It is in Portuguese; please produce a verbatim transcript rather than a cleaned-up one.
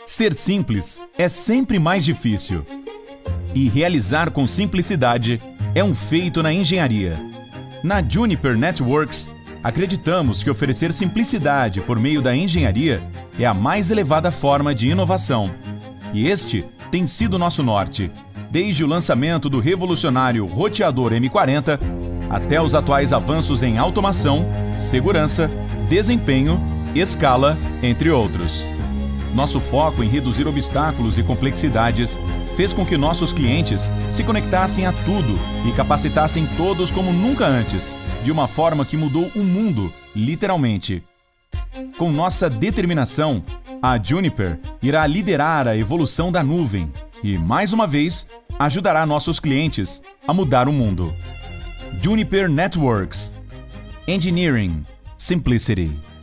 Ser simples é sempre mais difícil. E realizar com simplicidade é um feito na engenharia. Na Juniper Networks, acreditamos que oferecer simplicidade por meio da engenharia é a mais elevada forma de inovação. E este tem sido nosso norte, desde o lançamento do revolucionário roteador M quarenta até os atuais avanços em automação, segurança, desempenho, escala, entre outros. Nosso foco em reduzir obstáculos e complexidades fez com que nossos clientes se conectassem a tudo e capacitassem todos como nunca antes, de uma forma que mudou o mundo, literalmente. Com nossa determinação, a Juniper irá liderar a evolução da nuvem e, mais uma vez, ajudará nossos clientes a mudar o mundo. Juniper Networks. Engineering Simplicity.